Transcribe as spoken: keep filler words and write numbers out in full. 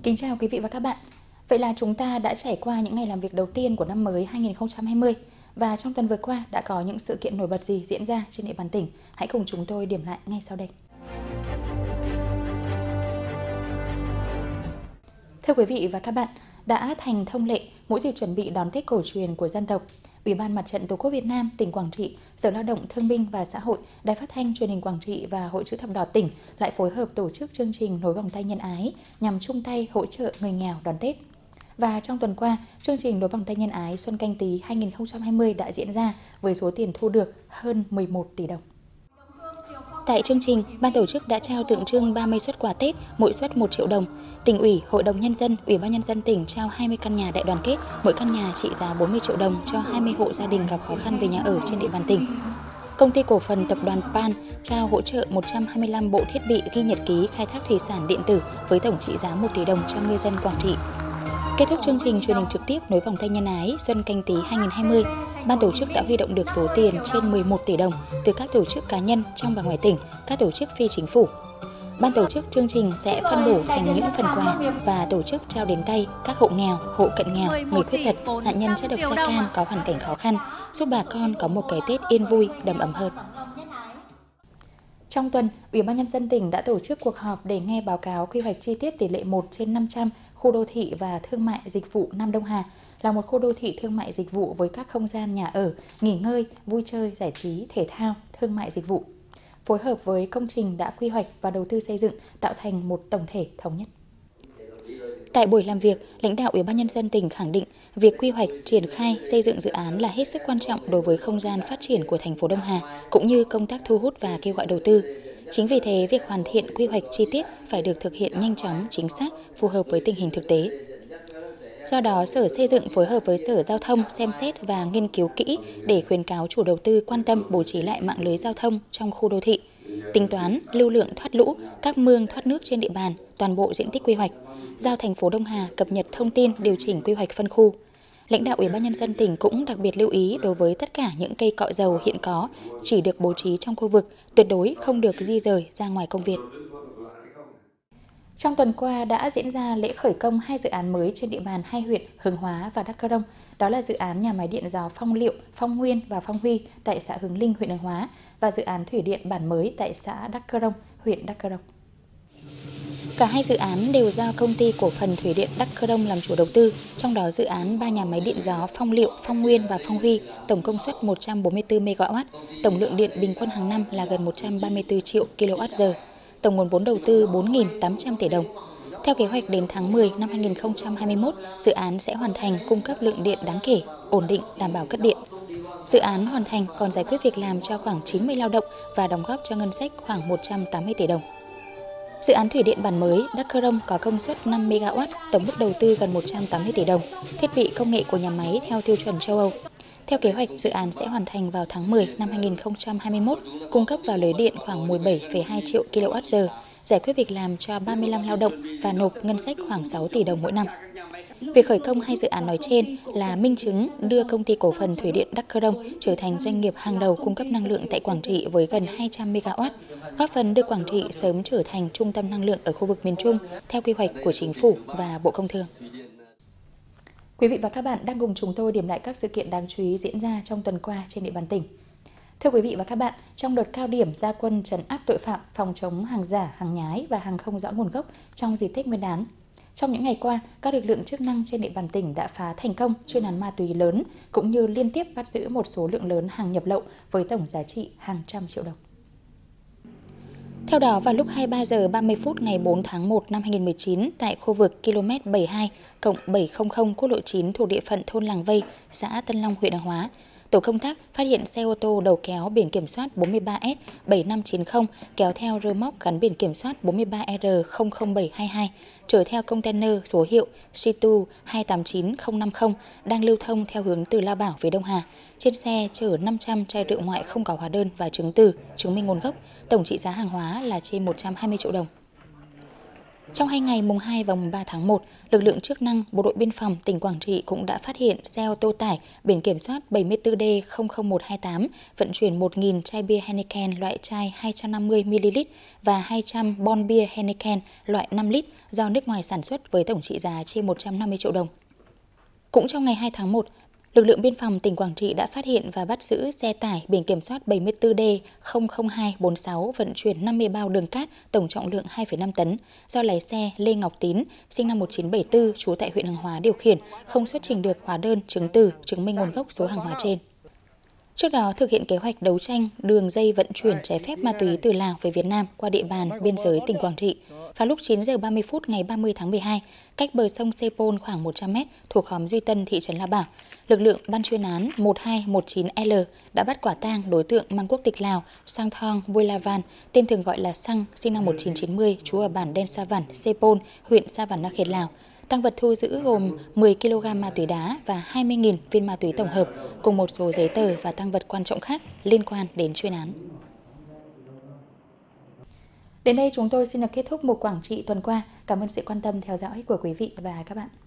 Kính chào quý vị và các bạn. Vậy là chúng ta đã trải qua những ngày làm việc đầu tiên của năm mới hai nghìn không trăm hai mươi và trong tuần vừa qua đã có những sự kiện nổi bật gì diễn ra trên địa bàn tỉnh. Hãy cùng chúng tôi điểm lại ngay sau đây. Thưa quý vị và các bạn, đã thành thông lệ mỗi dịp chuẩn bị đón Tết cổ truyền của dân tộc, Ủy ban Mặt trận Tổ quốc Việt Nam tỉnh Quảng Trị, Sở Lao động Thương binh và Xã hội, Đài Phát thanh Truyền hình Quảng Trị và Hội Chữ thập đỏ tỉnh lại phối hợp tổ chức chương trình Nối vòng tay nhân ái nhằm chung tay hỗ trợ người nghèo đón Tết. Và trong tuần qua, chương trình Nối vòng tay nhân ái Xuân Canh Tý hai nghìn không trăm hai mươi đã diễn ra với số tiền thu được hơn mười một tỷ đồng. Tại chương trình, ban tổ chức đã trao tượng trưng ba mươi suất quà Tết, mỗi suất một triệu đồng. Tỉnh ủy, Hội đồng Nhân dân, Ủy ban Nhân dân tỉnh trao hai mươi căn nhà đại đoàn kết, mỗi căn nhà trị giá bốn mươi triệu đồng cho hai mươi hộ gia đình gặp khó khăn về nhà ở trên địa bàn tỉnh. Công ty cổ phần tập đoàn Pan trao hỗ trợ một trăm hai mươi lăm bộ thiết bị ghi nhật ký khai thác thủy sản điện tử với tổng trị giá một tỷ đồng cho ngư dân Quảng Trị. Kết thúc chương trình truyền hình trực tiếp Nối vòng tay nhân ái Xuân Canh Tý hai nghìn không trăm hai mươi, ban tổ chức đã huy động được số tiền trên mười một tỷ đồng từ các tổ chức cá nhân trong và ngoài tỉnh, các tổ chức phi chính phủ. Ban tổ chức chương trình sẽ phân bổ thành những phần quà và tổ chức trao đến tay các hộ nghèo, hộ cận nghèo, người khuyết tật, nạn nhân chất độc da cam có hoàn cảnh khó khăn, giúp bà con có một cái Tết yên vui, đầm ấm hơn. Trong tuần, Ủy ban Nhân dân tỉnh đã tổ chức cuộc họp để nghe báo cáo quy hoạch chi tiết tỷ lệ một trên năm trăm khu đô thị và thương mại dịch vụ Nam Đông Hà, là một khu đô thị thương mại dịch vụ với các không gian nhà ở, nghỉ ngơi, vui chơi, giải trí, thể thao, thương mại dịch vụ. Phối hợp với công trình đã quy hoạch và đầu tư xây dựng tạo thành một tổng thể thống nhất. Tại buổi làm việc, lãnh đạo Ủy ban Nhân dân tỉnh khẳng định việc quy hoạch, triển khai, xây dựng dự án là hết sức quan trọng đối với không gian phát triển của thành phố Đông Hà, cũng như công tác thu hút và kêu gọi đầu tư. Chính vì thế, việc hoàn thiện quy hoạch chi tiết phải được thực hiện nhanh chóng, chính xác, phù hợp với tình hình thực tế. Do đó, Sở Xây dựng phối hợp với Sở Giao thông xem xét và nghiên cứu kỹ để khuyến cáo chủ đầu tư quan tâm bố trí lại mạng lưới giao thông trong khu đô thị, tính toán lưu lượng thoát lũ, các mương thoát nước trên địa bàn, toàn bộ diện tích quy hoạch, giao thành phố Đông Hà cập nhật thông tin điều chỉnh quy hoạch phân khu. Lãnh đạo Ủy ban Nhân dân tỉnh cũng đặc biệt lưu ý đối với tất cả những cây cọ dầu hiện có chỉ được bố trí trong khu vực, tuyệt đối không được di rời ra ngoài công viên. Trong tuần qua đã diễn ra lễ khởi công hai dự án mới trên địa bàn hai huyện Hướng Hóa và Đắk Cơ Rông. Đó là dự án nhà máy điện gió Phong Liệu, Phong Nguyên và Phong Huy tại xã Hướng Linh, huyện Hướng Hóa và dự án thủy điện Bản Mới tại xã Đắk Cơ Rông, huyện Đắk Cơ Rông. Cả hai dự án đều do Công ty Cổ phần Thủy điện Đắk Cơ Rông làm chủ đầu tư, trong đó dự án ba nhà máy điện gió Phong Liệu, Phong Nguyên và Phong Huy, tổng công suất một trăm bốn mươi tư mê ga oát, tổng lượng điện bình quân hàng năm là gần một trăm ba mươi tư triệu ki lô oát giờ, tổng nguồn vốn đầu tư bốn nghìn tám trăm tỷ đồng. Theo kế hoạch đến tháng mười năm hai nghìn không trăm hai mươi mốt, dự án sẽ hoàn thành cung cấp lượng điện đáng kể, ổn định, đảm bảo cất điện. Dự án hoàn thành còn giải quyết việc làm cho khoảng chín mươi lao động và đóng góp cho ngân sách khoảng một trăm tám mươi tỷ đồng. Dự án thủy điện Bản Mới, Đắk Cơ Rông có công suất năm mê ga oát, tổng mức đầu tư gần một trăm tám mươi tỷ đồng, thiết bị công nghệ của nhà máy theo tiêu chuẩn châu Âu. Theo kế hoạch, dự án sẽ hoàn thành vào tháng mười năm hai nghìn không trăm hai mươi mốt, cung cấp vào lưới điện khoảng mười bảy phẩy hai triệu ki lô oát giờ, giải quyết việc làm cho ba mươi lăm lao động và nộp ngân sách khoảng sáu tỷ đồng mỗi năm. Việc khởi công hai dự án nói trên là minh chứng đưa Công ty Cổ phần Thủy điện Đắk Cơ Rông trở thành doanh nghiệp hàng đầu cung cấp năng lượng tại Quảng Trị với gần hai trăm mê ga oát, góp phần đưa Quảng Trị sớm trở thành trung tâm năng lượng ở khu vực miền Trung theo quy hoạch của Chính phủ và Bộ Công Thương. Quý vị và các bạn đang cùng chúng tôi điểm lại các sự kiện đáng chú ý diễn ra trong tuần qua trên địa bàn tỉnh. Thưa quý vị và các bạn, trong đợt cao điểm ra quân trấn áp tội phạm, phòng chống hàng giả, hàng nhái và hàng không rõ nguồn gốc trong dịp Tết Nguyên đán, trong những ngày qua, các lực lượng chức năng trên địa bàn tỉnh đã phá thành công chuyên án ma túy lớn cũng như liên tiếp bắt giữ một số lượng lớn hàng nhập lậu với tổng giá trị hàng trăm triệu đồng. Theo đó, vào lúc hai mươi ba giờ ba mươi phút ngày bốn tháng một năm hai nghìn không trăm mười chín, tại khu vực ki lô mét bảy mươi hai cộng bảy trăm linh quốc lộ chín thuộc địa phận thôn Làng Vây, xã Tân Long, huyện Hướng Hóa, tổ công tác phát hiện xe ô tô đầu kéo biển kiểm soát bốn mươi ba S bảy năm chín không kéo theo rơ móc gắn biển kiểm soát bốn mươi ba R không không bảy hai hai, chở theo container số hiệu Situ hai tám chín không năm không đang lưu thông theo hướng từ Lao Bảo về Đông Hà. Trên xe chở năm trăm chai rượu ngoại không có hóa đơn và chứng từ, chứng minh nguồn gốc, tổng trị giá hàng hóa là trên một trăm hai mươi triệu đồng. Trong hai ngày mùng hai và mùng ba tháng một, lực lượng chức năng Bộ đội Biên phòng tỉnh Quảng Trị cũng đã phát hiện xe ô tô tải biển kiểm soát bảy mươi tư D không không một hai tám vận chuyển một nghìn chai bia Heineken loại chai hai trăm năm mươi mi li lít và hai trăm bon bia Heineken loại năm lít do nước ngoài sản xuất với tổng trị giá trên một trăm năm mươi triệu đồng. Cũng trong ngày hai tháng một, lực lượng biên phòng tỉnh Quảng Trị đã phát hiện và bắt giữ xe tải biển kiểm soát bảy mươi tư D không không hai bốn sáu vận chuyển năm mươi bao đường cát tổng trọng lượng hai phẩy năm tấn do lái xe Lê Ngọc Tín, sinh năm một nghìn chín trăm bảy mươi tư, trú tại huyện Hướng Hóa điều khiển, không xuất trình được hóa đơn chứng từ chứng minh nguồn gốc số hàng hóa trên. Trước đó, thực hiện kế hoạch đấu tranh đường dây vận chuyển trái phép ma túy từ Lào về Việt Nam qua địa bàn biên giới tỉnh Quảng Trị, vào lúc chín giờ ba mươi phút ngày ba mươi tháng mười hai, cách bờ sông Sepol khoảng một trăm mét thuộc khóm Duy Tân, thị trấn La Bảo, lực lượng ban chuyên án một hai một chín L đã bắt quả tang đối tượng mang quốc tịch Lào Sang Thong Vuelavan, tên thường gọi là Sang, sinh năm một nghìn chín trăm chín mươi, trú ở bản Đen Sa Văn, Sepol, huyện Sa Văn, Nakhet, Lào. Tang vật thu giữ gồm mười ki lô gam ma túy đá và hai mươi nghìn viên ma túy tổng hợp, cùng một số giấy tờ và tang vật quan trọng khác liên quan đến chuyên án. Đến đây chúng tôi xin được kết thúc mục Quảng Trị tuần qua. Cảm ơn sự quan tâm theo dõi của quý vị và các bạn.